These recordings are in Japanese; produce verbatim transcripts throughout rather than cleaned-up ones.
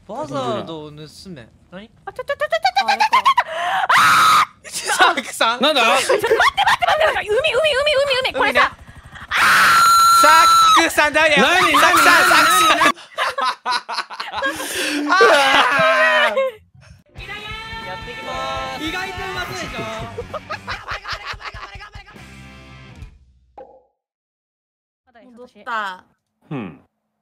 バザードを盗め。何？ あ、ちょちょちょちょちょちょちょちょサークさん。 なんだ？ ちょっと待って待って待って、海海海海海これさ。 サックさんだよ。 何何サックさんサックさん。やっていきます。意外とうまそうでしょ。 戻った。 うん。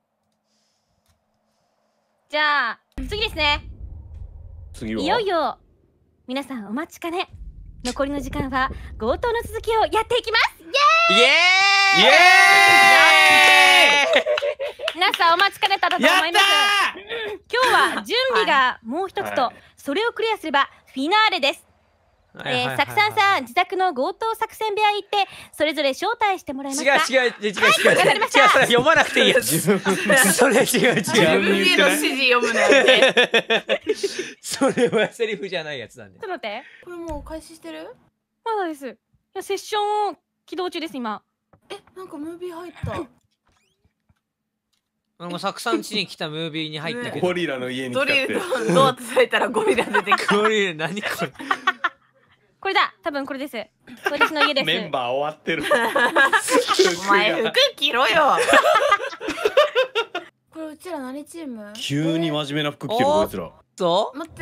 じゃあ次ですね。 次は。 いよいよ皆さんお待ちかね。残りの時間は強盗の続きをやっていきます。イエーイ。 イエーイ。イエーイ。 皆さんお待ちかねただと思います。今日は準備がもう一つと、 はい、 それをクリアすればフィナーレです。えー、サクさんさん自宅の強盗作戦部屋行ってそれぞれ招待してもらえますか。 違う違う違う違う違う、はい、違う、それ読まなくていいやつ。それ違う違う。 自分への指示読むのよね。 それはセリフじゃないやつなんで。 ちょっと待って、 これもう開始してる？ まだです。いやセッション起動中です今。 え、なんかムービー入った。 俺もサクさん家に来たムービーに入ったけど。 ゴリラの家に来たって。 ドア叩いたらゴリラ出てくる。 ゴリラ何これ。 これだ、多分これです。私の家です。 メンバー終わってる。 お前服着ろよ。これうちら何チーム？ 急に真面目な服着てるこいつら。 そう？ 待って。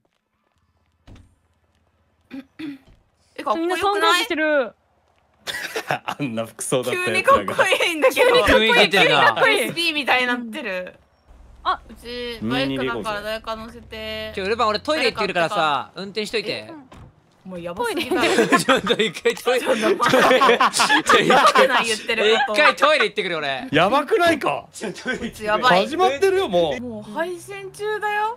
え、かっこみんなよくない？ してる。 あんな服装だった急にやつらが。 かっこいいんだけど。 雰囲気出てるな。 エスピー みたいになってる。あ、うちバイクだから誰か乗せて。 今日ウルバン俺トイレ行ってるからさ、運転しといて。 もうやばすぎだ。 ちょっと一回トイレ。 一回トイレ行ってくる俺。 やばくないか。 やばい。 始まってるよもう。 もう配信中だよ。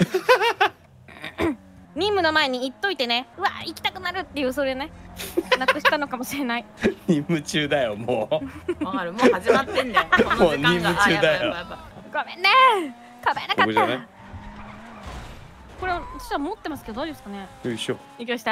任務の前に言っといてね。うわ行きたくなるっていうそれね。なくしたのかもしれない。 任務中だよもう。わかる、もう始まってんだよ。 もう任務中だよ。 ごめんね。かべなかった。これ私は持ってますけど大丈夫ですかね。 よいしょ。 行きました。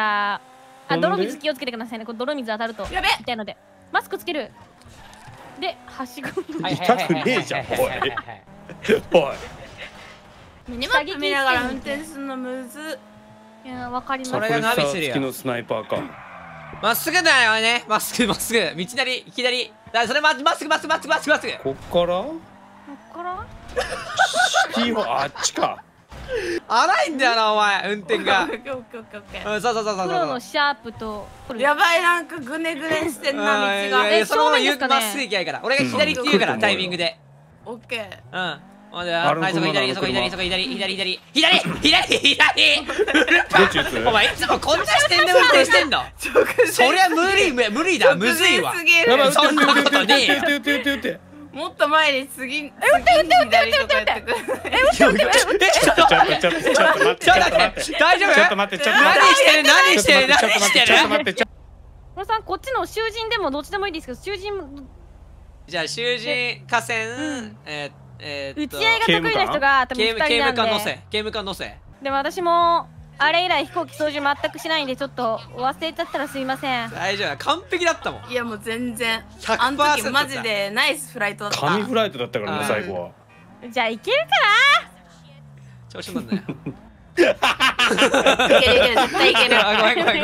あ、泥水気をつけてくださいね。これ泥水当たるとやべ痛いのでマスクつける。ではしご。 痛くねえじゃん。おい。おい。 ミニマップ見ながら運転するのむず。 いやわかります。 それがナビするよ。 月のスナイパーか。 まっすぐだよね。まっすぐまっすぐ。道なり左。だそれままっすぐまっすぐまっすぐまっすぐまっすぐ。 こっから？ こっから？ シティはあっちか。 荒いんだよなお前運転が。 そうそうそうそうそう。 黒のシャープと。 やばい、なんかグネグネしてんな道が。 え、そのまま言うまっすぐ行きゃいいから。俺が左って言うからタイミングで。 オッケー。うん。ほんで、はい、そこ左、そこ左、そこ左、左、左、左、左、左。お前いつもこんな視点で運転してんの。そりゃ無理、無理だ、むずいわ。そんなことねえ。 もっと前に次、え、打って打って打って打って打って。え、打って打って打って。 ちょっとちょっとちょっとちょっと待って。 ちょっと待って。大丈夫？ ちょっと待って。ちょっと何してる？何してる？何してる？ ちょっと待って。 これさんこっちの囚人でもどっちでもいいですけど囚人。 じゃあ囚人河川ええ打ち合いが得意な人が多分ふたりなんで。 刑務官乗せ。刑務官乗せ。 でも私もあれ以来飛行機操縦全くしないんでちょっと忘れちゃったらすいません。 大丈夫、完璧だったもん。 いやもう全然あの時マジでナイスフライトだった。 神フライトだったからね最後は。 じゃあいけるかな。調子乗んなよ。 いけるいける絶対いける。 ごめんごめんごめんごめんごめんごめんごめんごめんごめんごめん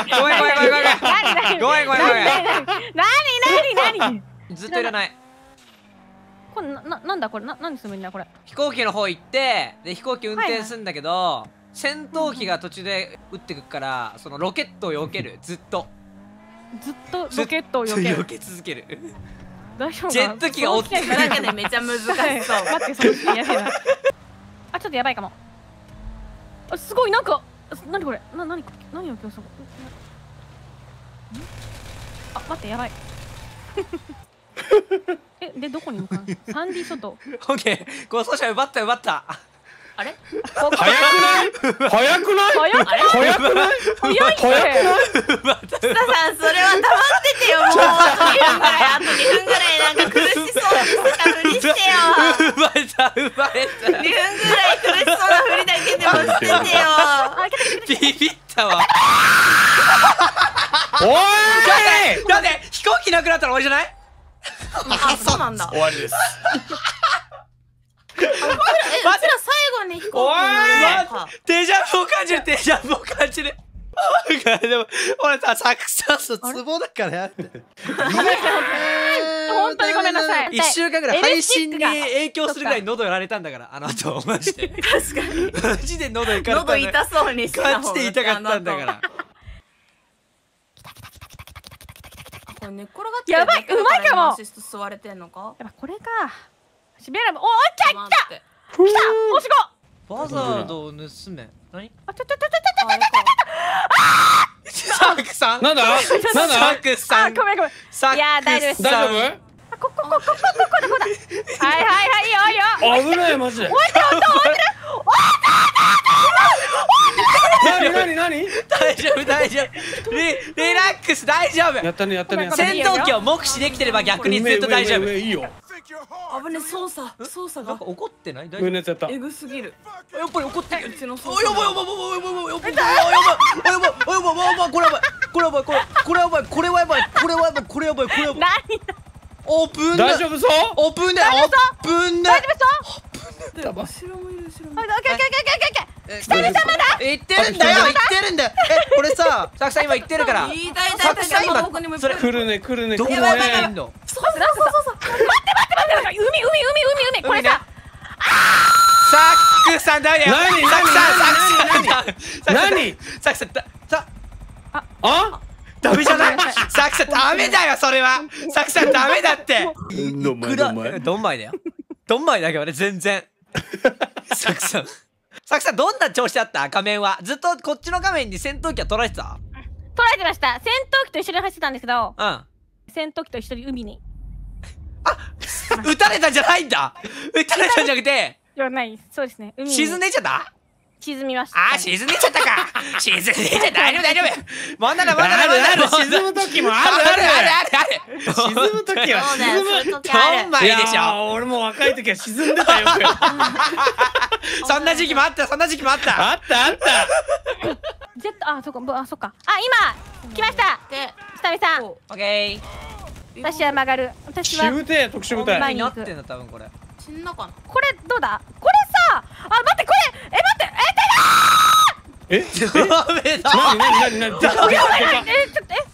何何何ずっといらない。 これななんだこれな何するんだこれ。 飛行機の方行ってで飛行機運転するんだけど戦闘機が途中で撃ってくからそのロケットを避けるずっとずっとロケットを避ける。 避け続ける。 大丈夫？ ジェット機が追ってくるだけでめちゃ難しそう。 待ってその時やべえな。あちょっとやばいかも。あすごいなんか何これな何何を競争。あ待ってやばい。えでどこに向かう？サンディ諸島。 オッケー、護送車奪った奪った。 あれ？ 早くない？早くない？ 早くない？ 早くない？早くない？ 早いって。 スタさんそれは黙っててよもう。あとにふんぐらいあとにふんぐらいなんか苦しそうにしたふりしてよ。 奪えた奪えた。 にふんぐらい苦しそうなふりだけでもしててよ。 ビビったわ。 おい！ だって飛行機なくなったら終わりじゃない？ あ、そうなんだ。 終わりです。 え、うちら最おいデジャブを感じるデジャブを感じる。でも俺さサクサスツボだからやって。 本当にごめんなさい。 一週間ぐらい配信に影響するぐらい喉やられたんだからあの後マジで。 確かにマジで喉いかれた。 喉痛そうにしてたマジで痛かったんだから。 これ寝っ転がってやばいうまいかも。 アシスト座れてんのか。 やっぱこれか。シビアラム、お、来た来た来た。おしご。 バザードを盗め。何？ あ、ちょちょちょちょちょちょちょ。 サクさん。 なんだ？なんだ？ サクさん。 ごめんごめん。いや大丈夫です。 大丈夫？ あ、こここここここだこだ。はいはいはいいいよいいよ。 危ないマジで。 置いてる置いてる置いてる。 何何何？ 大丈夫大丈夫。リリラックス大丈夫。 やったねやったね。 戦闘機を目視できてれば逆にずっと大丈夫。 いいよ。 危ね操作操作がなんか怒ってない？大上のやつやった。 エグすぎる。 やっぱり怒ってる。 うちの操おや作ばいやばいやばいやばいやばいやばいやばいやばいやばいやばいこれやばいこれやばいこれこれやばいこれはやばいこれはやばいこれやばいこれやばい。 何？ オープン大丈夫そう？ オープンだオープンだ。 大丈夫そう？ 後ろもいる後ろもいる。 オッケーオッケーオッケーオッケー。下見さまだ。 言ってるんだよ言ってるんだよ。えこれさサクさん今言ってるから。 いいだいだいだいだどこにもいっぱいいる。 来るね来るね来るどこまでいね。 んの？ そうそうそうそう。 待って待って待って海海海海海これさ。 サクさんダメだよ。 何サクさんサクさん何？ サクさんさあ？ ダメじゃない？サクさんダメだよそれは。サクさんダメだって。 どんまいどんまい。 どんまいだよ。どんまいだけどね全然。サクさんサクさんどんな調子だった画面は？ずっとこっちの画面に戦闘機は捉えてた？ 捉えてました。戦闘機と一緒に走ってたんですけど、 うん。 戦闘機と一緒に海に。 あ撃たれたんじゃないんだ。撃たれたんじゃなくてではない。そうですね。海に沈んでいっちゃった？ 沈みました。 あー沈んでいっちゃったか。沈んでいっちゃった大丈夫大丈夫。まだだまだだあるあるまだだ。 沈む時もあるあるあるあるある。 沈む時はそうだよそういう沈む。 時ある。 どんまいでしいやょ。 俺も若い時は沈んでたよ。 そんな時期もあったそんな時期もあった。 あったあった。 ジェット、あ、そっか、あ、そっか。あ、今来ました。 で下見さん。 オッケー。 私は曲がる。私はシューテ特殊部隊。 何になってんだ多分これ。 死んだかな。 これどうだ？これさ、あ、待ってこれ、え、待って、 え？ ダメだ。 何何何何？でかでかでか。 え、ちょっとえ。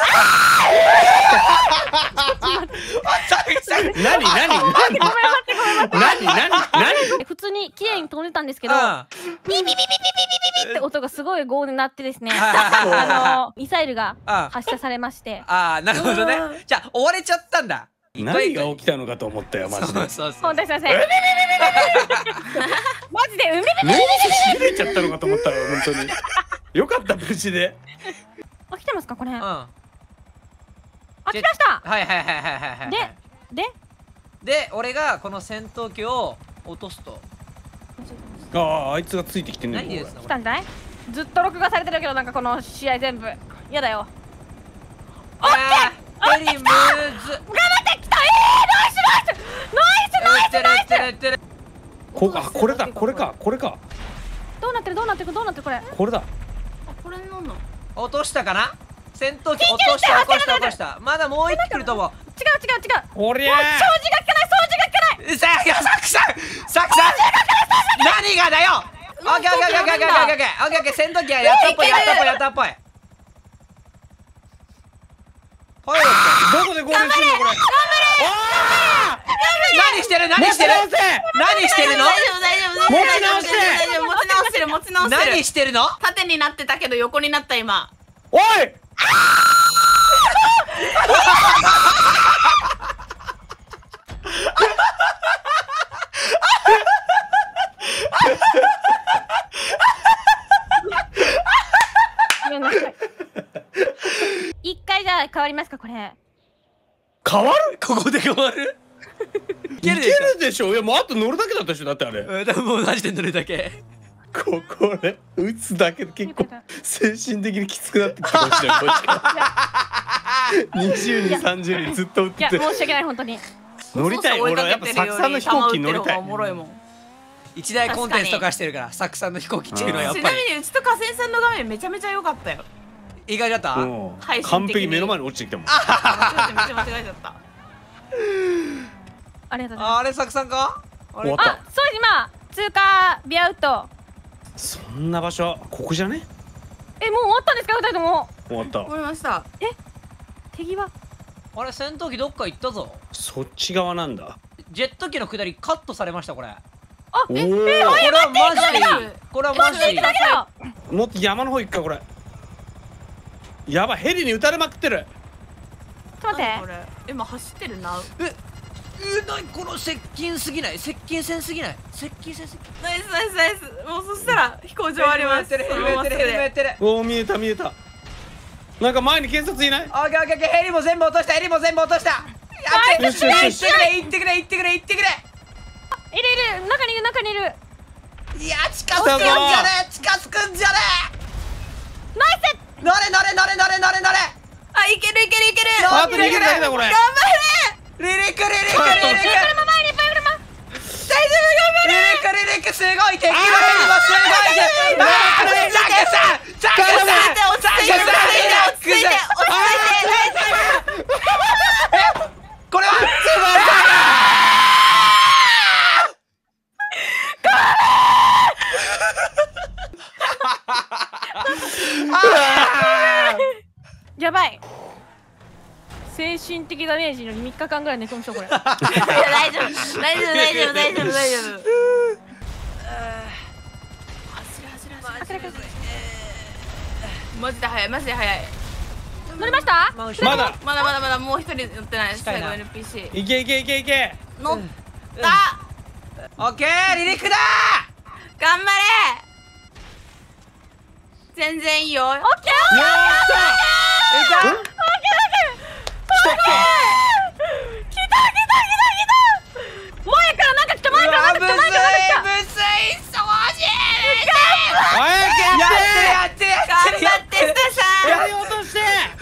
サクさん。 何何何？ ごめん待ってごめん待って。 何何何？ 普通に綺麗に飛んでたんですけど、 うんピーピーピーピーピーピーピーって音がすごい轟音になってですね、 ああのミサイルがあ発射されまして、 あーなるほどね。じゃあ追われちゃったんだ。 何が起きたのかと思ったよマジで。 そうそうそう。 本当にすいません。マジで海で目にしびれちゃったのかと思ったよ本当に。よかった無事で。 あ、来てますかこれ？ うん。 あ、 あ来ました。 はいはいはいはいはいはい。 で、で、 で俺がこの戦闘機を落とすと。 あああいつがついてきてんねん。 何ですか来たんじゃない？ずっと録画されてるけどなんかこの試合全部やだよ。 オッケー。ベリームーズ。 頑張ってきた。えー、ナイスナイスナイスナイスナイスナイス。 こあこれだこれかこれかどうなってるどうなってるどうなってるこれ？ これだ。 あこれなんだ。 落としたかな？戦闘機落とした落とした落とした。まだもう一機来ると思う。 違う違う違う。 おりゃ掃除が効かない掃除が効かない。 さあサクさんサクさん何がだよ。オッケーオッケーオッケーオッケーオッケーオッケーオッケーオッケー。戦闘機はやったっぽいやったっぽいやったっぽい。パイロットどこでゴールするのこれ。 何してる何してる何してるの？ 大丈夫大丈夫大丈夫大丈夫大丈夫持ち直してる持ち直してる。 何してるの？ 縦になってたけど横になった今。 おい。 ごめんなさい。一回じゃあ変わりますかこれ？ 変わる？ ここで変わる？いけいけるでしょ。いやもうあと乗るだけだったでしょだってあれ。 うん多分もうマジで乗るだけ。 ここれ打つだけで結構精神的にきつくなってきたかもしれないこっちからにじゅうに、さんじゅうにずっと打っいやて申し訳ない本当に。 乗りたい。俺はやっぱサクさんの飛行機乗りたい。 おもろいもん。 一大コンテンツとかしてるからサクさんの飛行機っていうのはやっちぱりなみにうちと河川さんの画面めちゃめちゃ良かったよ。 意外だった？ うん配信的に完璧目の前に落ちてきたもん。 間違えてめっちゃ間違えちゃった。 ありがとうございます。 あれサクさんか？あれ終わったあ、そうです今通過ビアウト。 そんな場所ここじゃね？ え、もう終わったんですか、二人とも。 終わった。 終わりました。 手際。 あれ戦闘機どっか行ったぞ。 そっち側なんだ。 ジェット機の下りカットされましたこれ。 あ、 おお。 これはマジでいい。これはマジでいい。 だけだ。 もっと山の方行くかこれ。やばい、ヘリに撃たれまくってる。 ちょっと待って。 これ今走ってるな。 え、え、なにこの接近すぎない？接近戦すぎない？接近戦すぎ。 ナイスナイスナイス。もうそしたら飛行場あります。 ヘリもやってるヘリもやってる。 おお、見えた見えた。なんか前に警察いない？ オッケーオッケーオッケー、ヘリも全部落とした、ヘリも全部落とした。やってよしよしよし。 行ってくれ行ってくれ行ってくれ行ってくれ。 いるいる、中にいる中にいる。 いや、近づくんじゃねえ、近づくんじゃねえ。 ナイス。 乗れ乗れ乗れ乗れ乗れ乗れ。 あ、いけるいけるいける。 パートに逃げるだけだこれ。 頑張れ。 リリックリリックリリック。 車前にいっぱい車。 大丈夫、頑張れ。リリックリリック、すごい敵のヘリもすごいぜ。ああ、ジャックさん、ジャックさん、 落ち着いて落ち着いて落ち着いて落ち着いて落ち着いて。 これはやばい。精神的ダメージのみっかかんぐらい寝込みそうこれ。 いや大丈夫大丈夫大丈夫大丈夫大丈夫。走る走る走る。マジで早いマジで早い。 乗りました？ まだまだまだまだもう一人乗ってない。最後 エヌピーシーいけいけいけいけ。 乗ったオッケー、リリックだ。 頑張れ。全然いいよ。オッケー。 やったいた。 来た来た。 来た来た来た来た。前からなんか来た前からなんか来た前からなんか来た。 むずい、掃除。 早くややっってるやってるやってる。 頑張ってスタさん。 て。やり落として。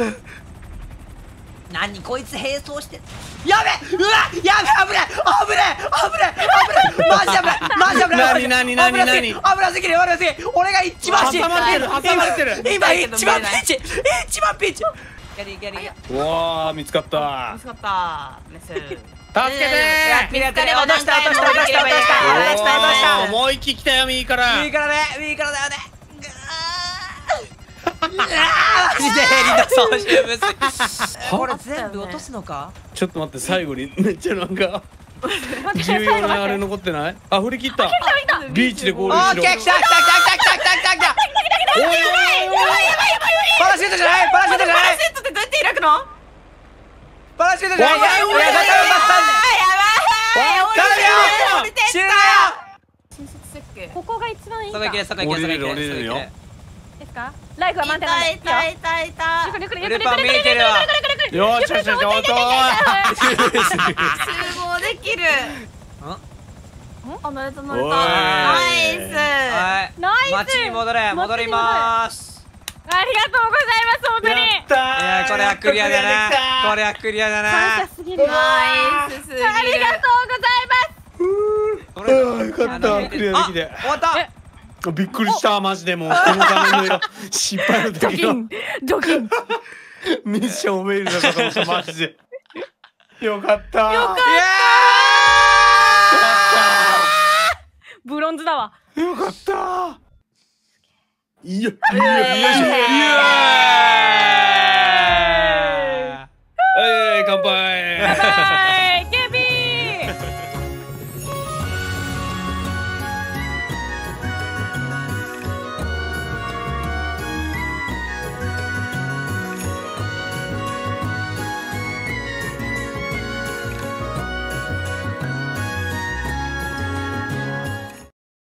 何こいつ並走して。やべ、うわ、やべ、危ない危ない危ない危ないマジ危ないマジ危ない。 何何何何危なすぎる危なすぎる。俺が一番挟まってる挟まれてる。 今一番ピンチ一番ピンチ。やりやりや。 うわー、見つかった見。つかったです。助け助けてー。 見つかれば落とした落とした落とした落とした落とした落とした。 おー、もう一機来たよ右から。 右からね、右からだよね。マジでヘリの操縦むずい。これ全部落とすのか？ ちょっと待って、最後にめっちゃなんか重要なあれ残ってない？あ、振り切った。ビーチでゴールしろ。 オッケー、来た来た来た来た来た来た来た来た。 おいおいおいおい。 パラシュートじゃないパラシュートじゃないパラシュートってどうやって開くの？ パラシュートじゃない。 おいおいおいやばいやばいやばい。頼むよ。死ぬよ。 親切設計。 ここが一番いいか。 そこ行けそこ行けそこ行け。 降りれる降りれるよ。 ですか？ライフは満点なんで。 いたいたいた。 ゆっくりゆっくりゆっくりルパン見えてるわ。 よしよしよし、おっと集合できる。あ、乗れた乗れた。 おいナイス。 はい。 ナイス。 街に戻れ戻りまーす。 ありがとうございます本当に。 やったいやこれはクリアだな。これはクリアだ感な。 謝すぎる。 ナイスすぎる。 ありがとうございます。 あーよかった、クリアできて。 終わった。 びっくりしたマジで。もうこの画面の色失敗の時のドキンドキン。 ミッションフェイルだったと思ったマジで。よかったよかっイエブロンズだわ。 たよかった。いやいイエーイやいやいや。